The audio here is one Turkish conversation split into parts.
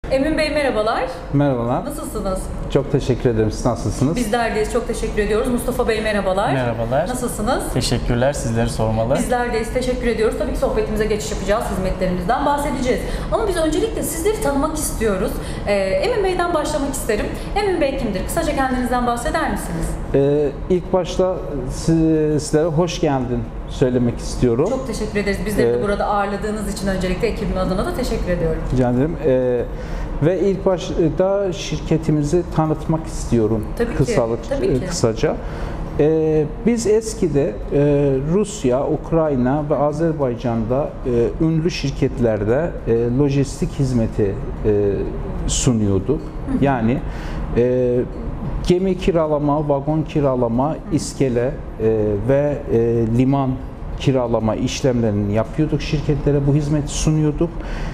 Emin Bey merhabalar. Merhabalar. Nasılsınız? Çok teşekkür ederim. Siz nasılsınız? Bizler deyiz. Çok teşekkür ediyoruz. Mustafa Bey merhabalar. Merhabalar. Nasılsınız? Teşekkürler. Sizleri sormalı. Bizler deyiz. Teşekkür ediyoruz. Tabii ki sohbetimize geçiş yapacağız. Hizmetlerimizden bahsedeceğiz. Ama biz öncelikle sizleri tanımak istiyoruz. Emin Bey'den başlamak isterim. Emin Bey kimdir? Kısaca kendinizden bahseder misiniz? İlk başta sizlere hoş geldin söylemek istiyorum. Çok teşekkür ederiz. Bizleri de burada ağırladığınız için öncelikle ekibim adına da teşekkür ediyorum. Rica ederim. Ve ilk başta şirketimizi tanıtmak istiyorum. Tabii ki. Kısaca. Biz eskide Rusya, Ukrayna ve Azerbaycan'da ünlü şirketlerde lojistik hizmeti sunuyorduk. Yani gemi kiralama, vagon kiralama, iskele ve liman kiralama işlemlerini yapıyorduk. Şirketlere bu hizmeti sunuyorduk.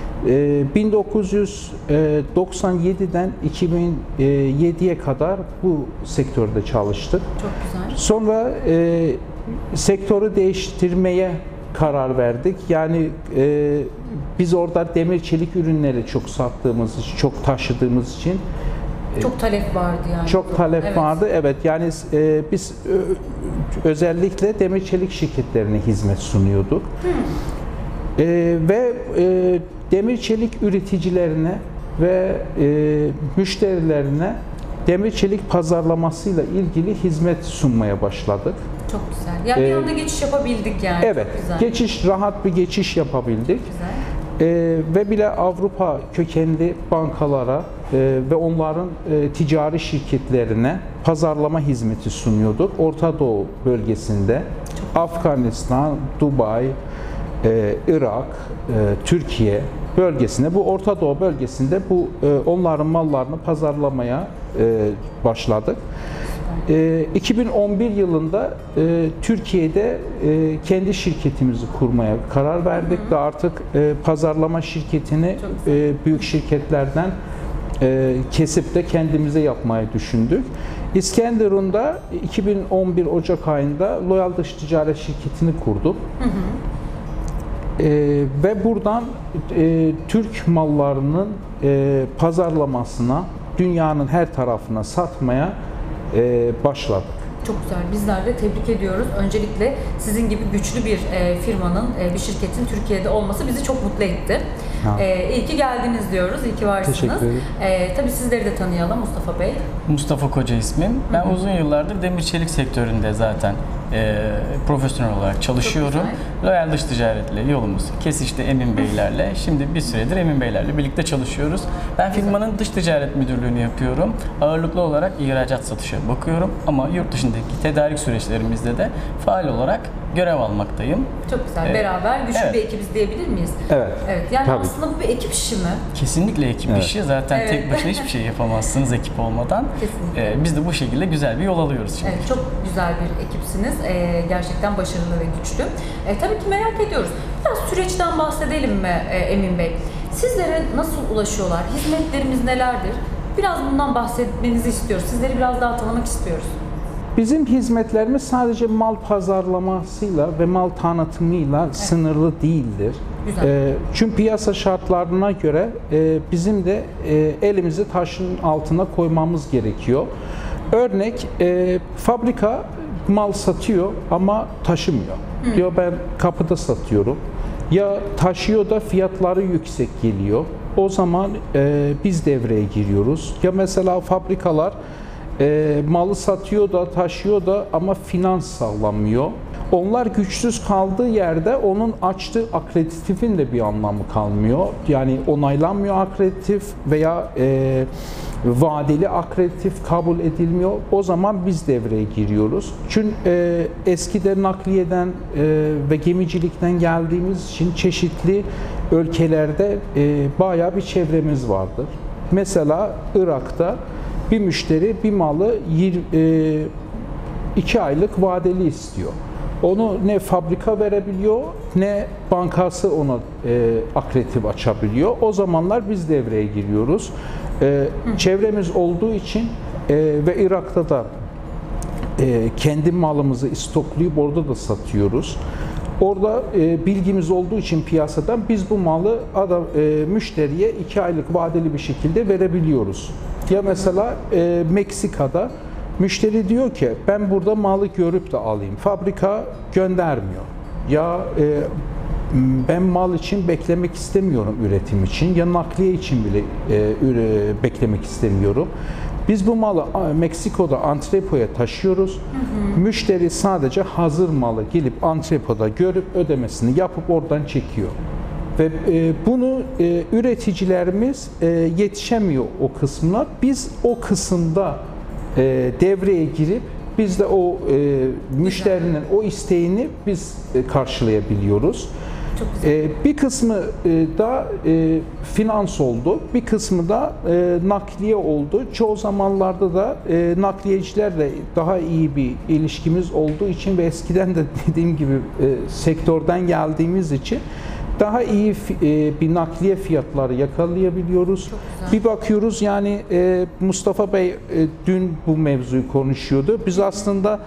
1997'den 2007'ye kadar bu sektörde çalıştık. Çok güzel. Sonra sektörü değiştirmeye karar verdik. Yani biz orada demir çelik ürünleri çok sattığımız için, çok taşıdığımız için çok talep vardı yani. Çok talep vardı. Evet. Yani biz özellikle demir çelik şirketlerine hizmet sunuyorduk. Ve demir çelik üreticilerine ve müşterilerine demir çelik pazarlamasıyla ilgili hizmet sunmaya başladık. Çok güzel. Yani bir anda geçiş yapabildik yani. Evet. Çok güzel. Rahat bir geçiş yapabildik. Güzel. Ve bile Avrupa kökenli bankalara ve onların ticari şirketlerine pazarlama hizmeti sunuyorduk. Orta Doğu bölgesinde, Afganistan, Dubai, Irak, Türkiye bölgesinde, bu Orta Doğu bölgesinde onların mallarını pazarlamaya başladık. 2011 yılında Türkiye'de kendi şirketimizi kurmaya karar verdik ve artık pazarlama şirketini büyük şirketlerden kesip de kendimize yapmayı düşündük. İskenderun'da 2011 Ocak ayında Loyal Dış Ticaret Şirketi'ni kurduk. Ve buradan Türk mallarının pazarlamasına, dünyanın her tarafına satmaya başladık. Çok güzel. Bizler de tebrik ediyoruz. Öncelikle sizin gibi güçlü bir firmanın, bir şirketin Türkiye'de olması bizi çok mutlu etti. İyi ki geldiniz diyoruz. İyi ki varsınız. Teşekkür ederim. Tabii sizleri de tanıyalım Mustafa Bey. Mustafa Koca ismim. Ben uzun yıllardır demir çelik sektöründe zaten profesyonel olarak çalışıyorum. Loyal Dış Ticaret'le yolumuz kesişti Emin Beylerle. Şimdi bir süredir Emin Beylerle birlikte çalışıyoruz. Ben firmanın dış ticaret müdürlüğünü yapıyorum. Ağırlıklı olarak ihracat satışa bakıyorum ama yurt dışındaki tedarik süreçlerimizde de faal olarak görev almaktayım. Çok güzel. Beraber güçlü bir ekibiz diyebilir miyiz? Evet. Yani tabii. aslında bu bir ekip işi mi? Kesinlikle ekip işi. Zaten tek başına hiçbir şey yapamazsınız ekip olmadan. Kesinlikle. Biz de bu şekilde güzel bir yol alıyoruz şimdi. Evet, çok güzel bir ekipsiniz. Gerçekten başarılı ve güçlü. Tabii ki merak ediyoruz. Biraz süreçten bahsedelim mi Emin Bey? Sizlere nasıl ulaşıyorlar? Hizmetlerimiz nelerdir? Biraz bundan bahsetmenizi istiyoruz. Sizleri biraz daha tanımak istiyoruz. Bizim hizmetlerimiz sadece mal pazarlamasıyla ve mal tanıtımıyla sınırlı değildir. Çünkü piyasa şartlarına göre bizim de elimizi taşın altına koymamız gerekiyor. Örnek, fabrika mal satıyor ama taşımıyor. Diyor ben kapıda satıyorum. Ya taşıyor da fiyatları yüksek geliyor. O zaman biz devreye giriyoruz. Ya mesela fabrikalar malı satıyor da taşıyor da ama finans sağlamıyor. Onlar güçsüz kaldığı yerde onun açtığı akreditifin de bir anlamı kalmıyor. Yani onaylanmıyor akreditif veya vadeli akreditif kabul edilmiyor. O zaman biz devreye giriyoruz. Çünkü eskiden nakliyeden ve gemicilikten geldiğimiz için çeşitli ülkelerde bayağı bir çevremiz vardır. Mesela Irak'ta bir müşteri bir malı 2 aylık vadeli istiyor. Onu ne fabrika verebiliyor ne bankası ona akreditif açabiliyor. O zamanlar biz devreye giriyoruz. Çevremiz olduğu için ve Irak'ta da kendi malımızı stoklayıp orada da satıyoruz. Orada bilgimiz olduğu için piyasadan biz bu malı müşteriye 2 aylık vadeli bir şekilde verebiliyoruz. Ya mesela Meksika'da müşteri diyor ki ben burada malı görüp de alayım. Fabrika göndermiyor. Ya ben mal için beklemek istemiyorum, üretim için. Ya nakliye için bile beklemek istemiyorum. Biz bu malı Meksiko'da antrepoya taşıyoruz. Müşteri sadece hazır malı gelip antrepoda görüp ödemesini yapıp oradan çekiyor. Ve bunu üreticilerimiz yetişemiyor o kısmına. Biz o kısımda devreye girip biz de o müşterinin o isteğini biz karşılayabiliyoruz. Bir kısmı da finans oldu, bir kısmı da nakliye oldu. Çoğu zamanlarda da nakliyecilerle daha iyi bir ilişkimiz olduğu için ve eskiden de dediğim gibi sektörden geldiğimiz için daha iyi bir nakliye fiyatları yakalayabiliyoruz. Bir bakıyoruz yani Mustafa Bey dün bu mevzuyu konuşuyordu. Biz aslında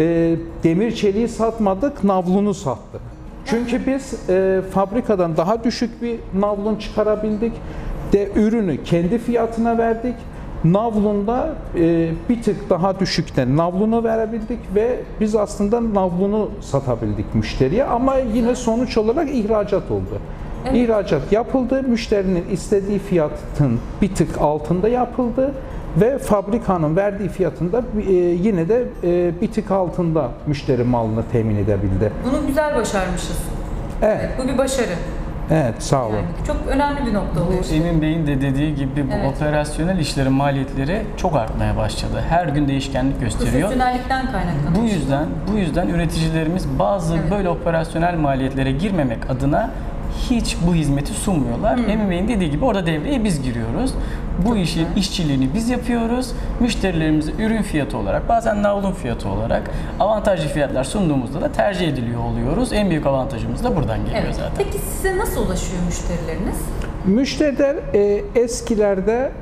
demir çeliği satmadık, navlunu sattık. Çünkü biz fabrikadan daha düşük bir navlun çıkarabildik de ürünü kendi fiyatına verdik. Navlunda bir tık daha düşükten navlunu verebildik ve biz aslında navlunu satabildik müşteriye ama yine sonuç olarak ihracat oldu. Evet. İhracat yapıldı, müşterinin istediği fiyatın bir tık altında yapıldı ve fabrikanın verdiği fiyatında yine de bir tık altında müşteri malını temin edebildi. Bunu güzel başarmışız. Evet. Bu bir başarı. Evet, sağ olun. Yani çok önemli bir nokta oluyor. Emin Bey'in de dediği gibi bu operasyonel işlerin maliyetleri çok artmaya başladı. Her gün değişkenlik gösteriyor. Profesyonellikten kaynaklanıyor. Bu yüzden üreticilerimiz bazı böyle operasyonel maliyetlere girmemek adına hiç bu hizmeti sunmuyorlar. Emin Bey'in dediği gibi orada devreye biz giriyoruz. Bu işin işçiliğini biz yapıyoruz. Müşterilerimize ürün fiyatı olarak, bazen navlun fiyatı olarak avantajlı fiyatlar sunduğumuzda da tercih ediliyor oluyoruz. En büyük avantajımız da buradan geliyor zaten. Peki size nasıl ulaşıyor müşterileriniz? Müşteriler eskilerde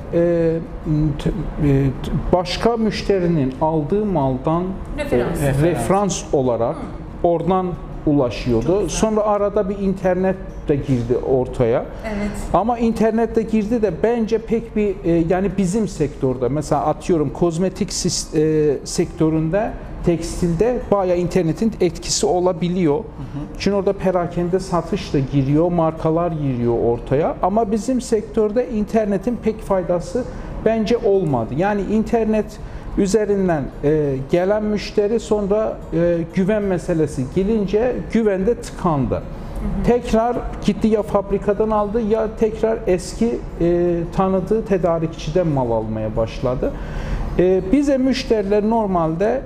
başka müşterinin aldığı maldan referans olarak oradan ulaşıyordu. Sonra arada bir internet de girdi ortaya. Evet. Ama internet de girdi de bence pek bir yani bizim sektörde mesela atıyorum kozmetik sektöründe, tekstilde bayağı internetin etkisi olabiliyor. Çünkü orada perakende satış da giriyor, markalar giriyor ortaya. Ama bizim sektörde internetin pek faydası bence olmadı. Yani internet üzerinden gelen müşteri sonra güven meselesi gelince güvende tıkandı. Tekrar gitti ya fabrikadan aldı ya tekrar eski tanıdığı tedarikçiden mal almaya başladı. Bize müşteriler normalde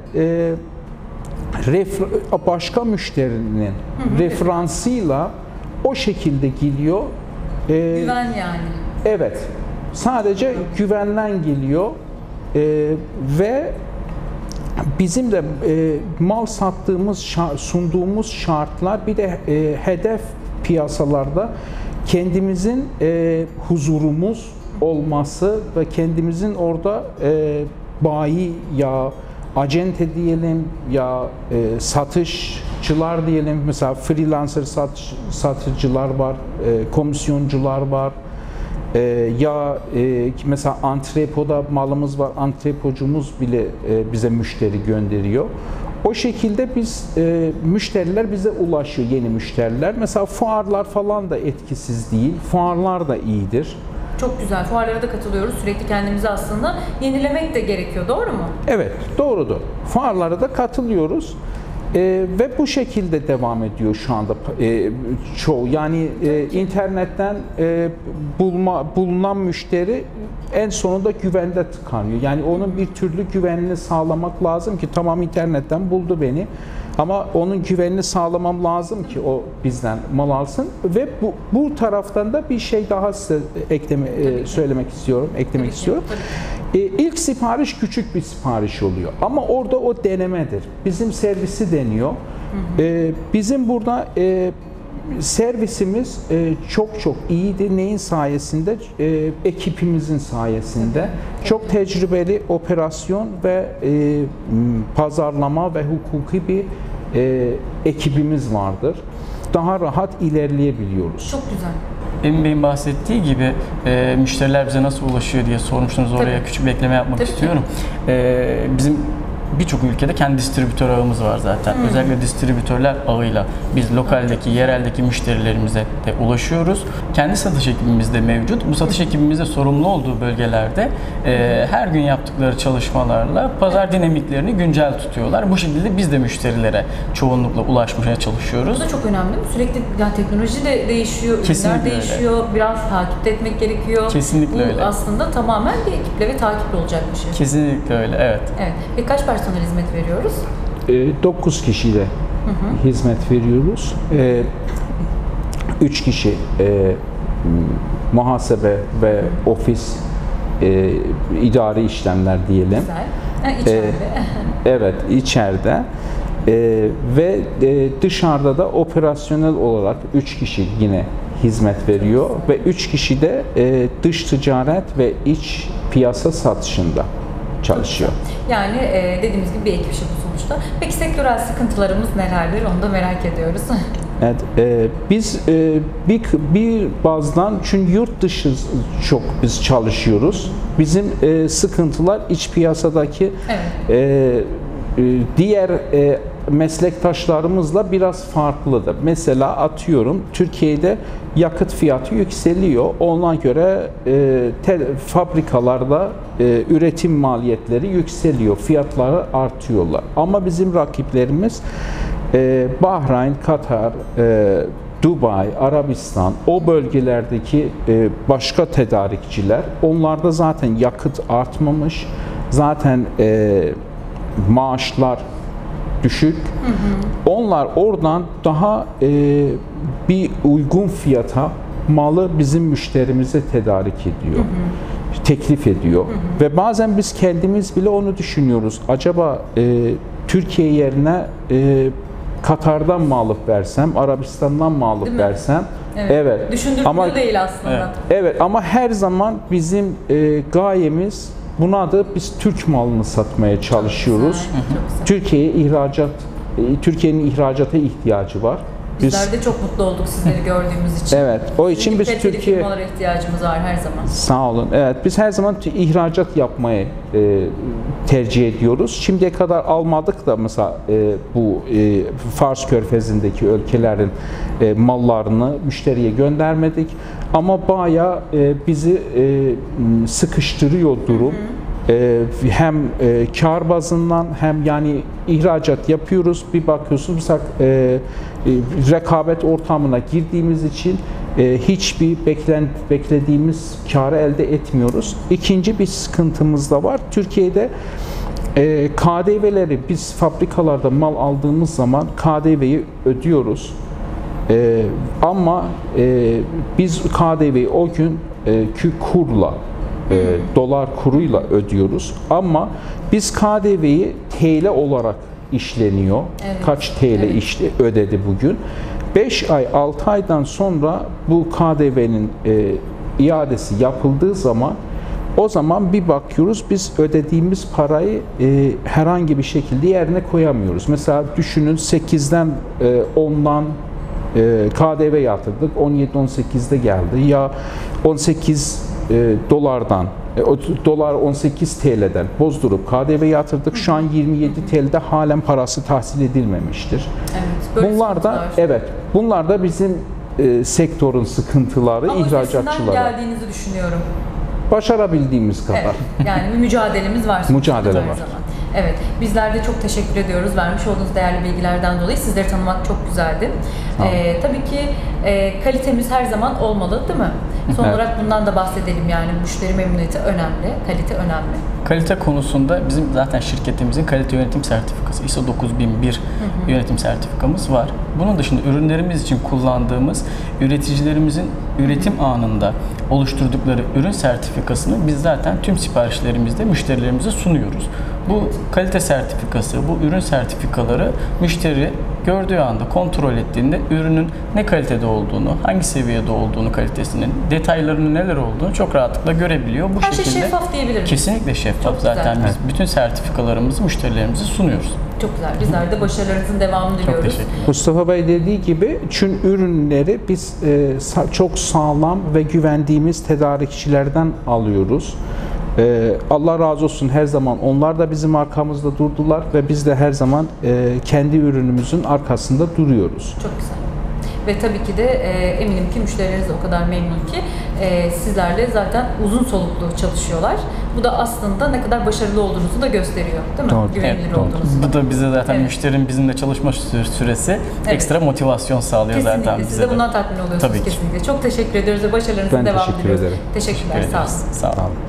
başka müşterinin referansıyla o şekilde geliyor. Güven yani. Evet. Sadece güvenden geliyor. Ve bizim de mal sattığımız, sunduğumuz şartlar bir de hedef piyasalarda kendimizin huzurumuz olması ve kendimizin orada bayi ya acente diyelim ya satışçılar diyelim, mesela freelancer satıcılar var, komisyoncular var. Mesela antrepoda malımız var, antrepocumuz bile bize müşteri gönderiyor. O şekilde biz müşteriler bize ulaşıyor, yeni müşteriler. Mesela fuarlar falan da etkisiz değil, fuarlar da iyidir. Çok güzel, fuarlara da katılıyoruz. Sürekli kendimizi aslında yenilemek de gerekiyor, doğru mu? Evet, doğrudur. Fuarlara da katılıyoruz. Ve bu şekilde devam ediyor şu anda çoğu. Yani internetten bulunan müşteri en sonunda güvende tıkanıyor. Yani onun bir türlü güvenini sağlamak lazım ki tamam internetten buldu beni ama onun güvenini sağlamam lazım ki o bizden mal alsın. Ve bu taraftan da bir şey daha size eklemek istiyorum. İlk sipariş küçük bir sipariş oluyor ama orada o denemedir. Bizim servisi deniyor. Bizim burada servisimiz çok iyiydi. Neyin sayesinde? Ekibimizin sayesinde. Çok tecrübeli operasyon ve pazarlama ve hukuki bir ekibimiz vardır. Daha rahat ilerleyebiliyoruz. Çok güzel. Emin Bey'in bahsettiği gibi müşteriler bize nasıl ulaşıyor diye sormuştunuz. Oraya Tabii. küçük bir ekleme yapmak Tabii istiyorum. Bizim birçok ülkede kendi distribütör ağımız var zaten. Özellikle distribütörler ağıyla biz lokaldeki, yereldeki müşterilerimize de ulaşıyoruz. Kendi satış ekibimiz de mevcut. Bu satış ekibimiz de sorumlu olduğu bölgelerde her gün yaptıkları çalışmalarla pazar dinamiklerini güncel tutuyorlar. Bu şekilde biz de müşterilere çoğunlukla ulaşmaya çalışıyoruz. Bu da çok önemli. Sürekli yani teknoloji de değişiyor, Kesinlikle ürünler değişiyor. Biraz takip etmek gerekiyor. Kesinlikle Bu öyle. aslında tamamen bir ekiple ve takiple olacak bir şey. Kesinlikle öyle, evet. Evet. Ve kaç personel hizmet veriyoruz? 9 kişiyle hizmet veriyoruz. 3 kişi muhasebe ve ofis idari işlemler diyelim. Güzel. Ha, içeride. Evet, içeride. Ve dışarıda da operasyonel olarak 3 kişi yine hizmet veriyor ve 3 kişi de dış ticaret ve iç piyasa satışında çalışıyor. Yani dediğimiz gibi bir ekip işi bu sonuçta. Peki sektörel sıkıntılarımız nelerdir? Onu da merak ediyoruz. Evet, biz bir bazdan çünkü yurt dışı çok biz çalışıyoruz. Bizim sıkıntılar iç piyasadaki diğer meslektaşlarımızla biraz farklıdır. Mesela atıyorum Türkiye'de yakıt fiyatı yükseliyor. Ona göre fabrikalarda üretim maliyetleri yükseliyor. Fiyatları artıyorlar. Ama bizim rakiplerimiz Bahreyn, Katar, Dubai, Arabistan, o bölgelerdeki başka tedarikçiler, onlarda zaten yakıt artmamış, zaten maaşlar düşük. Onlar oradan daha bir uygun fiyata malı bizim müşterimize tedarik ediyor. Teklif ediyor. Ve bazen biz kendimiz bile onu düşünüyoruz. Acaba Türkiye yerine Katar'dan mı alıp versem, Arabistan'dan mı alıp versem? Evet. Düşündürmüyor Ama değil aslında. evet ama her zaman bizim gayemiz buna da biz Türk malını satmaya çalışıyoruz. Çok güzel. Türkiye'nin ihracata ihtiyacı var. Bizler de çok mutlu olduk sizleri gördüğümüz için. Evet. O için biz Kaliteli Türkiye firmalara ihtiyacımız var her zaman. Sağ olun. Evet, biz her zaman ihracat yapmayı tercih ediyoruz. Şimdiye kadar almadık da mesela bu Fars Körfezi'ndeki ülkelerin mallarını müşteriye göndermedik. Ama bayağı bizi sıkıştırıyor durum. Hem kar bazından hem yani ihracat yapıyoruz. Bir bakıyorsunuz mesela rekabet ortamına girdiğimiz için hiçbir beklediğimiz karı elde etmiyoruz. İkinci bir sıkıntımız da var. Türkiye'de KDV'leri biz fabrikalarda mal aldığımız zaman KDV'yi ödüyoruz. Ama biz KDV'yi o günkü kurla dolar kuruyla ödüyoruz. Ama biz KDV'yi TL olarak işleniyor. Evet. Kaç TL ödedi bugün. 5 ay, 6 aydan sonra bu KDV'nin iadesi yapıldığı zaman o zaman bir bakıyoruz biz ödediğimiz parayı herhangi bir şekilde yerine koyamıyoruz. Mesela düşünün 8'den 10'dan KDV yatırdık. 17-18'de geldi. Ya 18 dolardan dolar 18 TL'den bozdurup KDV yatırdık. Şu an 27 TL'de halen parası tahsil edilmemiştir. Evet, bunlar da bizim sektörün sıkıntıları, ama ihracatçılara. geldiğinizi düşünüyorum. Başarabildiğimiz kadar. Evet, yani bir mücadelemiz var. Mücadele her var. zaman. Evet, bizler de çok teşekkür ediyoruz vermiş olduğunuz değerli bilgilerden dolayı. Sizleri tanımak çok güzeldi. Tabii ki kalitemiz her zaman olmalı, değil mi? Son olarak bundan da bahsedelim, yani müşteri memnuniyeti önemli, kalite önemli. Kalite konusunda bizim zaten şirketimizin kalite yönetim sertifikası ISO 9001 yönetim sertifikamız var. Bunun dışında ürünlerimiz için kullandığımız üreticilerimizin üretim anında oluşturdukları ürün sertifikasını biz zaten tüm siparişlerimizde müşterilerimize sunuyoruz. Bu kalite sertifikası, bu ürün sertifikaları müşteri gördüğü anda, kontrol ettiğinde ürünün ne kalitede olduğunu, hangi seviyede olduğunu, kalitesinin, detaylarının neler olduğunu çok rahatlıkla görebiliyor. Bu her şekilde şey şeffaf diyebilir miyiz? kesinlikle şeffaf. Çok zaten güzel. biz bütün sertifikalarımızı müşterilerimize sunuyoruz. Çok güzel. Bizler de başarılarınızın devamını Çok diliyoruz. teşekkürler. Mustafa Bey dediği gibi Çin ürünleri biz çok sağlam ve güvendiğimiz tedarikçilerden alıyoruz. Allah razı olsun, her zaman onlar da bizim arkamızda durdular ve biz de her zaman kendi ürünümüzün arkasında duruyoruz. Çok güzel. Ve tabii ki de eminim ki müşterileriniz de o kadar memnun ki sizlerle zaten uzun soluklu çalışıyorlar. Bu da aslında ne kadar başarılı olduğunuzu da gösteriyor, değil mi? Doğru. Güvenilir Evet, doğru. olduğunuzu da. Bu da bize zaten Evet. müşterinin bizimle çalışma süresi Evet. ekstra motivasyon sağlıyor Kesinlikle. zaten Siz bize de de. bundan tatmin oluyorsunuz Tabii ki. kesinlikle. Çok teşekkür ediyoruz ve başarılarınızın Ben devamını teşekkür diliyoruz. ederim. Teşekkürler. Sağ olun. Sağ olun.